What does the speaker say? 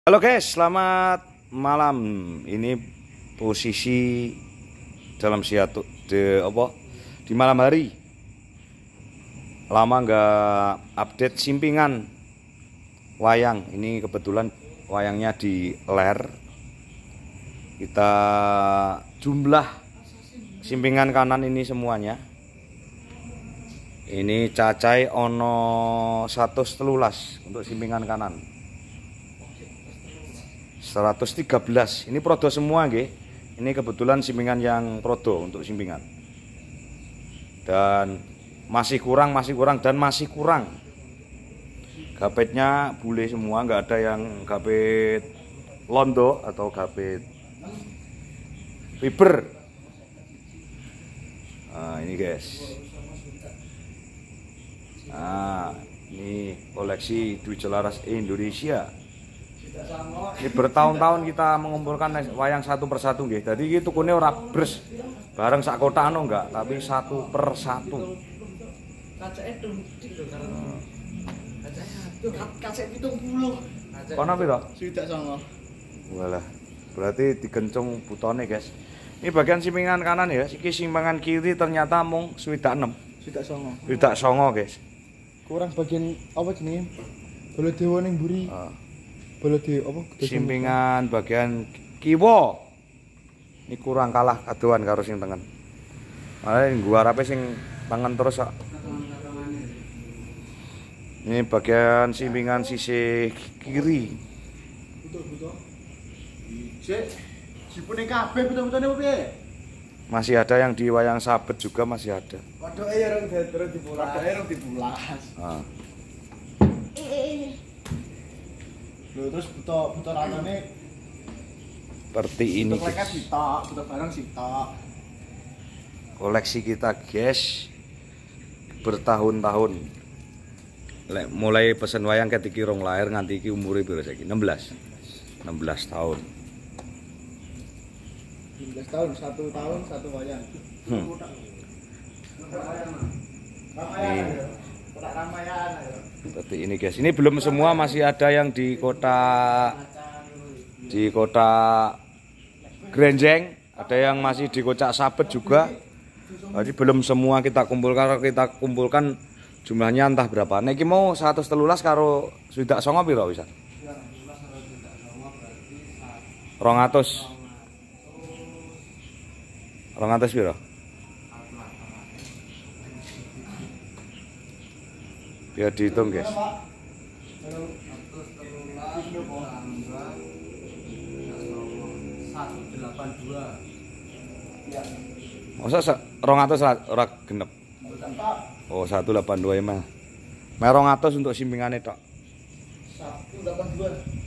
Halo guys, selamat malam. Ini posisi dalam di malam hari. Lama nggak update simpingan wayang. Ini kebetulan wayangnya di ler. Kita jumlah simpingan kanan ini semuanya. Ini cacai ono 113 untuk simpingan kanan. 113. Ini prodo semua nggih. Ini kebetulan simpingan yang prodo untuk simpingan. Dan masih kurang. Gapetnya bule semua, nggak ada yang gapet londo atau gapet fiber. Nah, ini guys. Nah, ini koleksi Dwi Jelaras Indonesia. Ini bertahun-tahun kita mengumpulkan wayang satu persatu nggih. Jadi iki tukune ora bres bareng sak kota enggak, tapi satu persatu. Kacake dundik lho karo. Kacake 70. Kono piro? 79. Walah. Berarti digencung butone, guys. Ini bagian simpingan kanan ya. Iki simpingan kiri ternyata mung 76. 79, guys. Kurang bagian apa jenenge? Bolo dewa ning mburi. Simpingan bagian kiwa ini kurang kalah kadoan karo sing tengen. Malah gua arepe sing tengen terus kok. Ini bagian simpingan sisi kiri. Butuh. Cek, sipune kabeh butuh-butune opo piye? Masih ada yang di wayang sabet juga masih ada. Waduke ya rong dibulas. Nah. Loh, terus butuh ratane seperti ini guys. Butuh barang sitok. Koleksi kita guys bertahun-tahun. Mulai pesen wayang ketika rong lahir nganti iki umure piro saiki? 16 tahun. 16 tahun, 1 tahun 1 wayang. Seperti ini guys. Ini belum semua, masih ada yang di kota Grenjeng, ada yang masih di Kocak Sabet juga. Jadi belum semua kita kumpulkan jumlahnya entah berapa. Nek iki mau 113 karo swidak songo piro bisa? 200 piro? Biar dihitung guys. Masa 200 ora genep. Oh 182 emang. 200 untuk simpingane tok. 182.